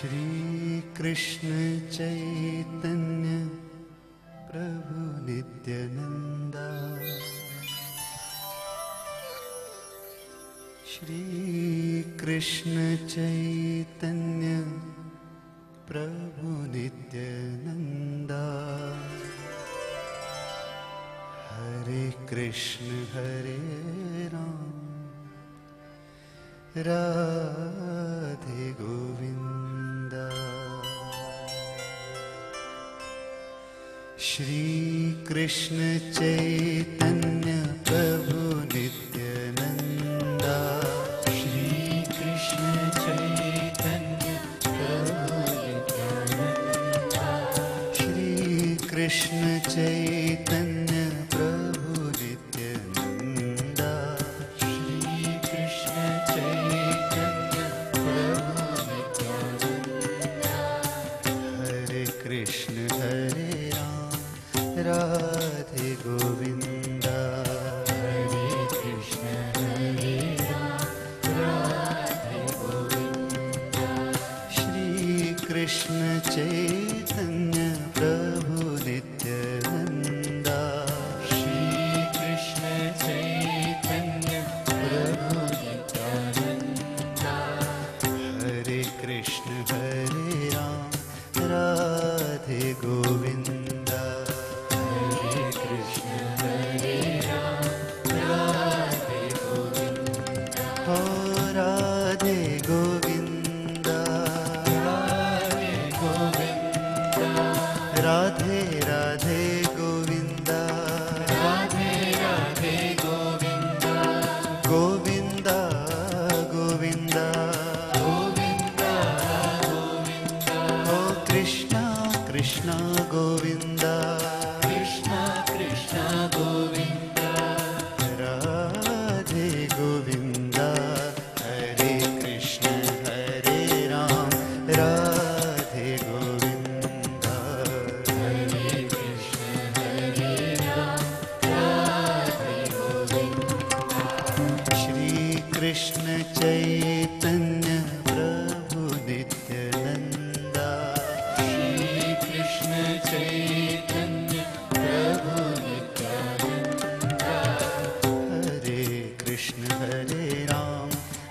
श्री कृष्ण चैतन्य प्रभु नित्यानंदा। श्री कृष्ण चैतन्य प्रभु नित्यानंदा। हरे कृष्ण हरे राम राधे गोविंदा। श्री कृष्ण चैतन्य प्रभु नित्यानंदा। श्री कृष्ण चैतन्य प्रभु नित्यानंदा। श्री कृष्ण चैतन्य प्रभु नित्यानंदा। श्री कृष्ण चैतन्य प्रभु नित्यानंदा। हरे कृष्ण हरे राम राधे गोविंदा। हरे कृष्ण हरे राम राधे गोविंदा। श्री कृष्ण चैतन्य प्रभु नित्यानंदा। श्री कृष्ण चैतन्य प्रभु नित्यानंदा। हरे कृष्ण हरे राम राधे गोविंदा। हरे कृष्ण हरे राम राधे गोविंदा। हो राधे गोविंदा राधे गोविंदा। राधे राधे गोविंदा राधे राधे गोविंदा। गोविंदा गोविंदा गोविंदा गोविंदा। हो कृष्णा कृष्णा गोविंदा कृष्णा कृष्णा गोविंदा। राधे गोविंदा। हरे कृष्ण हरे राम राधे गोविंदा। हरे कृष्ण हरे राम राधे गोविंदा। श्री कृष्ण चैतन्य प्रभु नित्यानंदा। श्री कृष्ण चैतन्य प्रभु नित्यानंदा। हरे कृष्ण हरे राम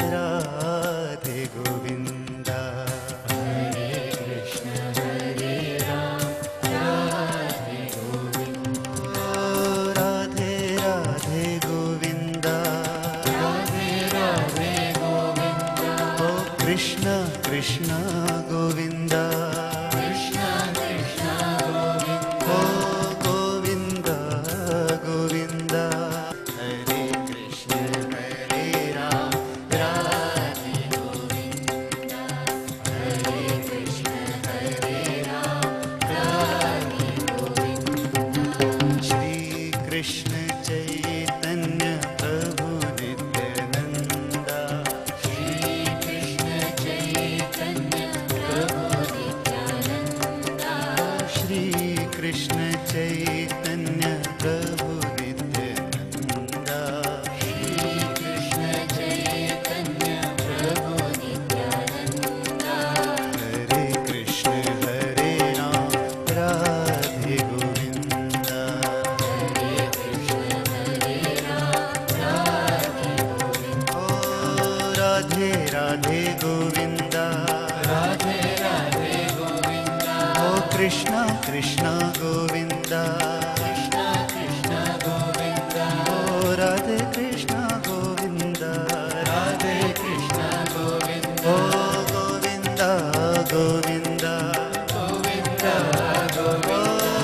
राधे गोविंदा। हरे कृष्ण हरे राम राधे गोविंदा। राधे राधे गोविंदा राधे राधे गोविंदा। ओ कृष्ण कृष्ण गोविंदा कृष्ण कृष्ण गोविंदा। ओ गोविंदा गोविंदा। हरे कृष्ण हरे राम राधे गोविंदा। हरे कृष्ण हरे राम राधे गोविंदा। श्री कृष्ण चैतन्य प्रभु नित्यानंदा। श्री कृष्ण चैतन्य प्रभु नित्यानंदा। श्री कृष्ण चैतन्य प्रभु नित्यानंदा। श्री कृष्ण चैतन्य प्रभु नित्यानंदा। हरे कृष्ण हरे राम राधे गोविंदा। हरे कृष्ण हरे राम राधे गोविंदा। ओ राधे राधे गोविंदा राधे राधे गोविंदा। ओ कृष्णा कृष्णा गोविंदा कृष्णा कृष्णा गोविंदा। ओ राधे कृष्णा गोविंदा राधे कृष्णा गोविंदा। ओ गोविंदा गोविंदा गोविंदा गोविंदा। ओ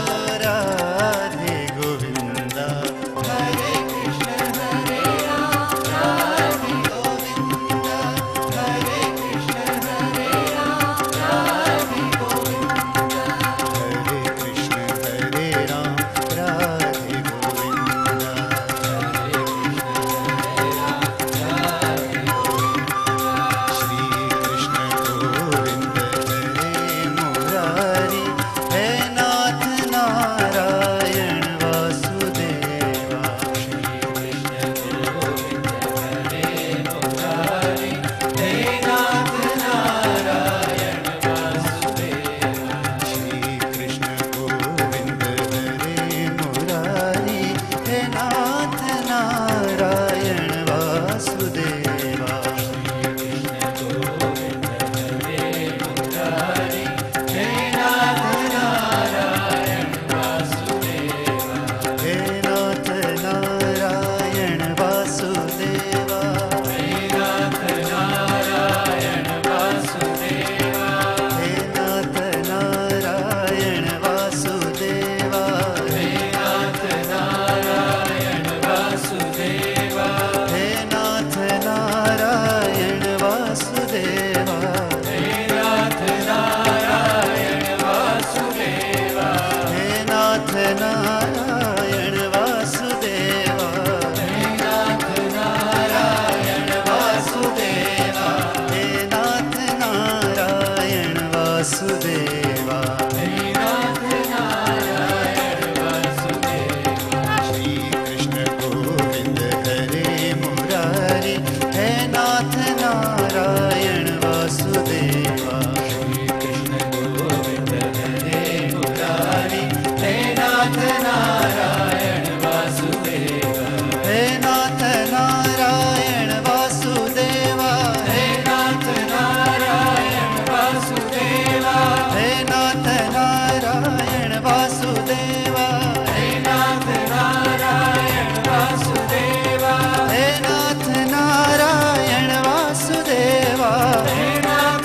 राधे गोविंदा। हरे कृष्ण हरे राम राधे गोविंदा। हरे कृष्ण हरे राम राधे गोविंदा। हरे कृष्ण हरे राम नारायण वासुदेवा, हे नाथ नारायण वासुदेवा, हे नाथ नारायण वासुदेवा, हे नाथ नारायण वासुदेवा। श्री कृष्ण गोविंद हरे मुरारी, हे नाथ नारायण वासुदेवा, श्री कृष्ण गोविंद हरे मुरारी, हे नाथ नारायण वासुदेवा, हे नाथ नारायण वासुदेवा, हे नाथ नारायण वासुदेवा, हे नाथ नारायण वासुदेवा, हे नाथ नारायण वासुदेवा, हे नाथ नारायण वासुदेवा, हे नाथ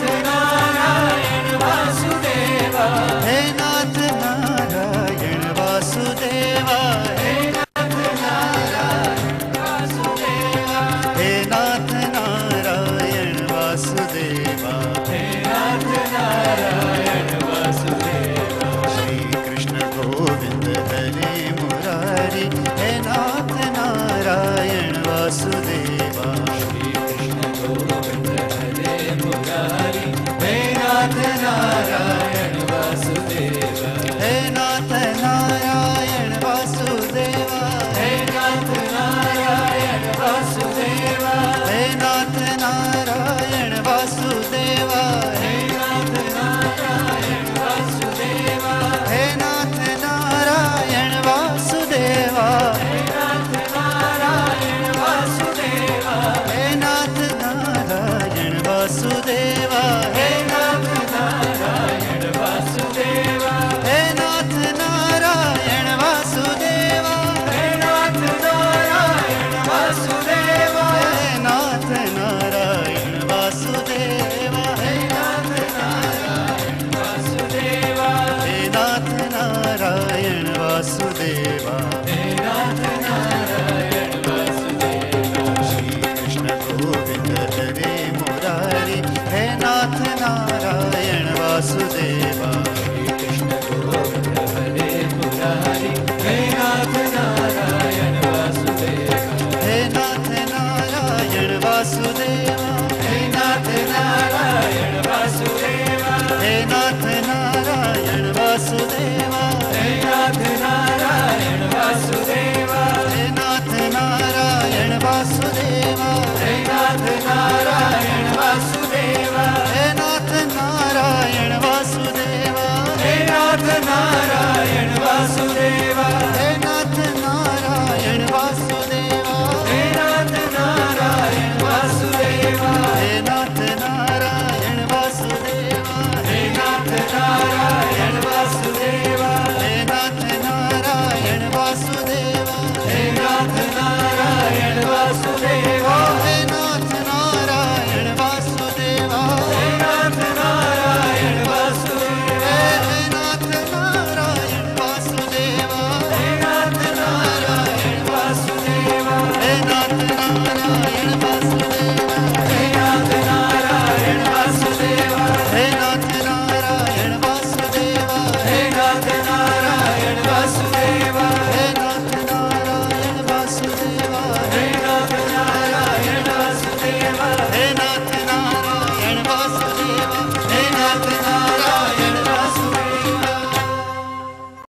नारायण वासुदेवा, हे नाथ नारायण वासुदेवा, हे नाथ नारायण वासुदेवा, हे नाथ नारायण वासुदेवा, हे नाथ नारायण वासुदेवा। श्री कृष्ण गोविंद हरे मुरारी, हे नाथ नारायण वासुदेवा, श्री कृष्ण गोविंद हरे मुरारी, हे नाथ नारायण वासुदेवा, हे नाथ नारायण वासुदेवा, हे नाथ नारायण वासुदेवा, हे नाथ नारायण वासुदेवा, हे नाथ नारायण वासुदेवा, हे नाथ नारायण वासुदेवा, हे नाथ नारायण वासुदेवा, हे नाथ नारायण वासुदेवा, हे नाथ नारायण वासुदेवा, हे नाथ नारायण वासुदेवा, हे नाथ नारायण वासुदेवा, हे नाथ नारायण वासुदेवा, हे नाथ नारायण वासुदेवा, हे नाथ नारायण वासुदेवा, हे नाथ